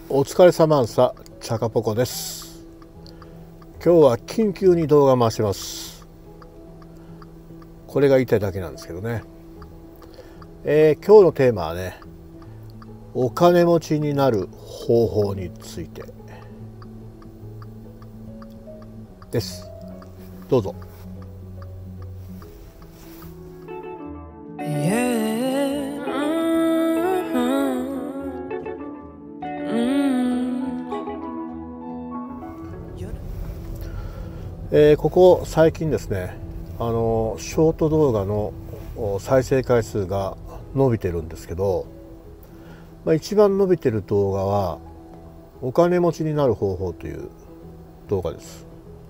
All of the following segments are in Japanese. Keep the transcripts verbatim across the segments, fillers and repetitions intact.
お疲れ様んさ、チャカポコです。今日は緊急に動画回します。これが言いたいだけなんですけどね。えー、今日のテーマはね、お金持ちになる方法についてです。どうぞ。えー、ここ最近ですね、あのショート動画の再生回数が伸びてるんですけど、まあ、一番伸びてる動画はお金持ちになる方法という動画です。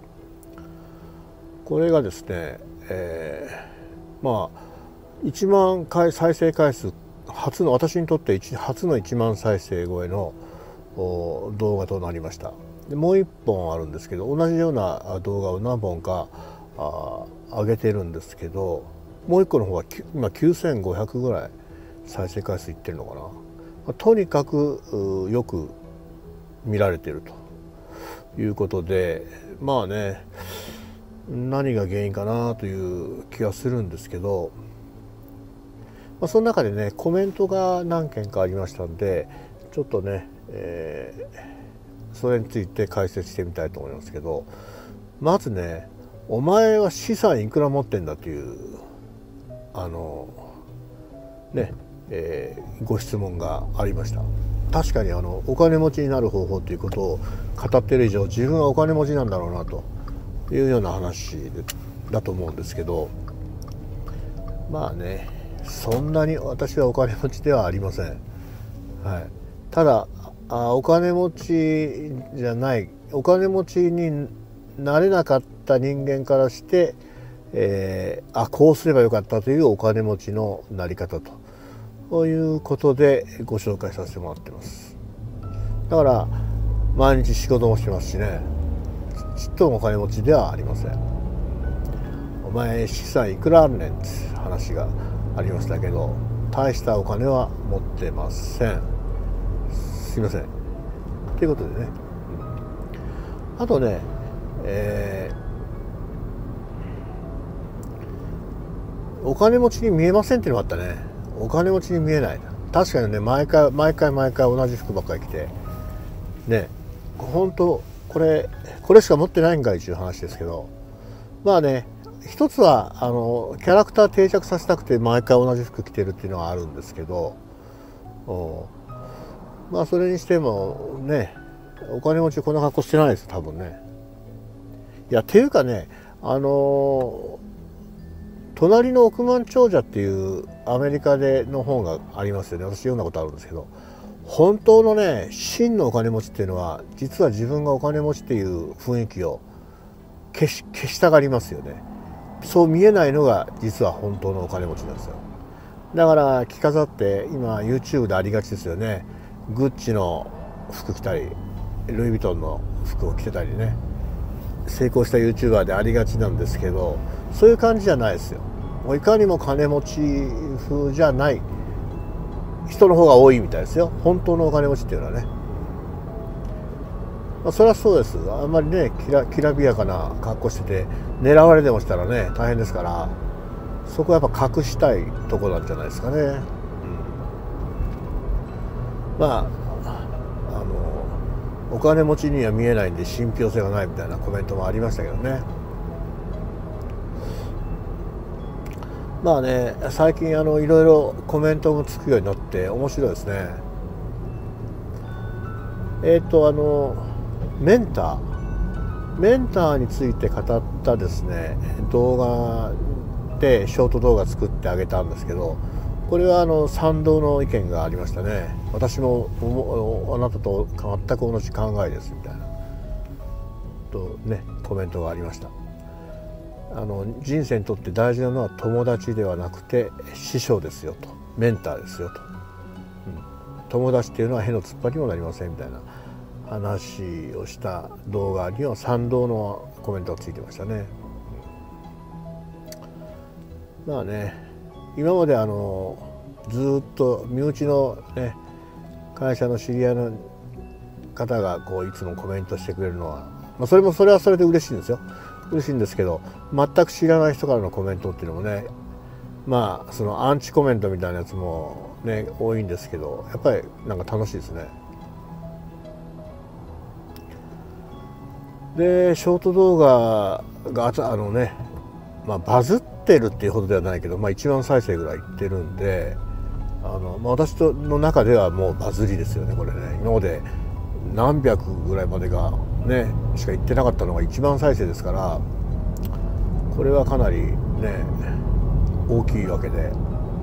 これがですね、えー、まあいちまん回再生回数初の、私にとって初のいちまん再生超えの動画となりました。でもういっぽんあるんですけど、同じような動画を何本かあ上げてるんですけど、もういっこの方は今きゅうせんごひゃくぐらい再生回数いってるのかな。まあ、とにかくよく見られているということで、まあね、何が原因かなという気がするんですけど、まあ、その中でねコメントが何件かありましたんで、ちょっとね、えーそれについて解説してみたいと思いますけど、まずね、お前は資産いくら持ってんだというあのね、えー、ご質問がありました。確かにあのお金持ちになる方法ということを語っている以上、自分はお金持ちなんだろうなというような話だと思うんですけど、まあね、そんなに私はお金持ちではありません。はい、ただあお金持ちじゃない、お金持ちになれなかった人間からして、えー、あこうすればよかったというお金持ちのなり方と、そういうことでご紹介させてもらってます。だから毎日仕事もしてますしね、ちっともお金持ちではありません。お前資産いくらあるねんって話がありましたけど、大したお金は持ってません。すいません。ということでね、うん、あとね、えー、お金持ちに見えませんっていうのがあったね。お金持ちに見えない。確かにね、毎回毎回毎回同じ服ばっかり着てね、本当これこれしか持ってないんかいっていう話ですけど、まあね、一つはあのキャラクター定着させたくて毎回同じ服着てるっていうのはあるんですけど、まあそれにしてもね、お金持ちこんな格好してないです多分ね。いやっていうかね、あの隣の億万長者っていうアメリカでの本がありますよね。私読んだことあるんですけど、本当のね真のお金持ちっていうのは、実は自分がお金持ちっていう雰囲気を消し消したがりますよね。そう見えないのが実は本当のお金持ちなんですよ。だから着飾って今 YouTube でありがちですよね。グッチの服着たりルイ・ヴィトンの服を着てたりね、成功した YouTuber でありがちなんですけど、そういう感じじゃないですよ。もういかにも金持ち風じゃない人の方が多いみたいですよ、本当のお金持ちっていうのはね。まあ、それはそうです。あんまりねきらきらびやかな格好してて狙われでもしたらね大変ですから、そこはやっぱ隠したいところなんじゃないですかね。うん、まああのお金持ちには見えないんで信憑性がないみたいなコメントもありましたけどね。まあね、最近あのいろいろコメントもつくようになって面白いですね。えっとあのメンターメンターについて語ったですね動画でショート動画作ってあげたんですけど、これはあの賛同の意見がありましたね。私もあなたと全く同じ考えですみたいなとねコメントがありました。あの人生にとって大事なのは友達ではなくて師匠ですよと、メンターですよと、うん、友達っていうのはへの突っ張りにもなりませんみたいな話をした動画には賛同のコメントがついてましたね。まあね、今まであのずっと身内のね会社の知り合いの方がこういつもコメントしてくれるのは、まあ、それもそれはそれで嬉しいんですよ。嬉しいんですけど、全く知らない人からのコメントっていうのもね、まあそのアンチコメントみたいなやつもね多いんですけど、やっぱりなんか楽しいですね。でショート動画があのね、まあ、バズってるっていうほどではないけど、まあ、いちまん再生ぐらいいってるんで、あの、まあ、私の中ではもうバズりですよねこれね。今まで何百ぐらいまでがねしか行ってなかったのがいちまん再生ですから、これはかなりね大きいわけで、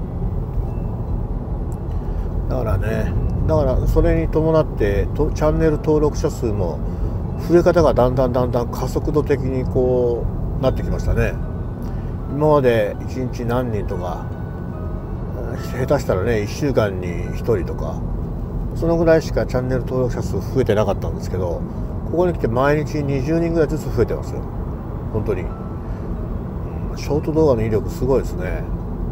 だからね、だからそれに伴ってとチャンネル登録者数も増え方がだんだんだんだん加速度的にこうなってきましたね。今までいちにち何人とか、下手したらねいっしゅうかんにひとりとか、そのぐらいしかチャンネル登録者数増えてなかったんですけど、ここに来て毎日にじゅうにんぐらいずつ増えてますよ本当に。ショート動画の威力すごいですね。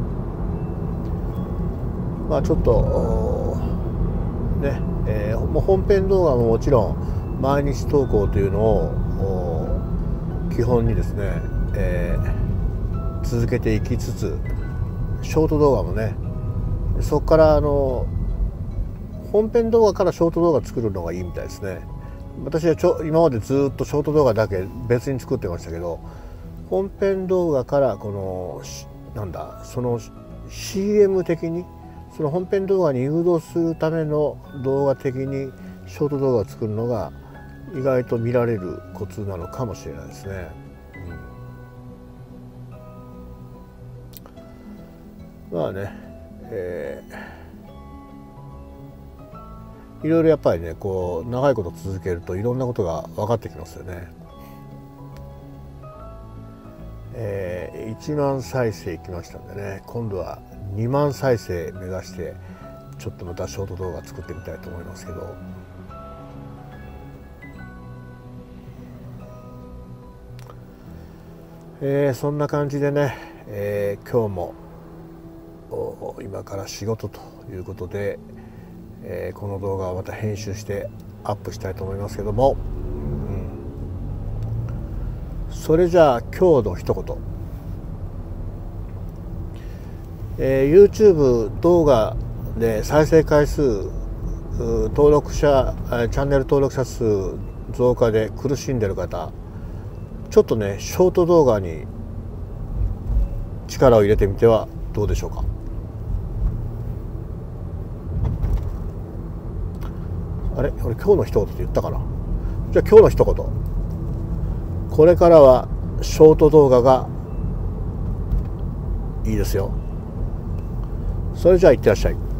まあちょっとね、えー、もう本編動画ももちろん毎日投稿というのを基本にですね、えー、続けていきつつ、ショート動画もね、そこからあの本編動画からショート動画作るのがいいみたいですね。私はちょ今までずっとショート動画だけ別に作ってましたけど、本編動画からこのなんだその シーエム 的にその本編動画に誘導するための動画的にショート動画を作るのが意外と見られるコツなのかもしれないですね。うん、まあね、えー、いろいろやっぱりねこう長いこと続けるといろんなことが分かってきますよね。えー、いちまん再生いきましたんでね、今度はにまん再生目指してちょっとまたショート動画作ってみたいと思いますけど、えー、そんな感じでね、えー、今日も今から仕事ということで、えー、この動画をまた編集してアップしたいと思いますけども、うん、それじゃあ今日の一言、えー、YouTube 動画で再生回数登録者チャンネル登録者数増加で苦しんでる方、ちょっとねショート動画に力を入れてみてはどうでしょうか。あれ俺今日の一言って言ったかな。じゃあ今日の一言、これからはショート動画がいいですよ。それじゃあいってらっしゃい。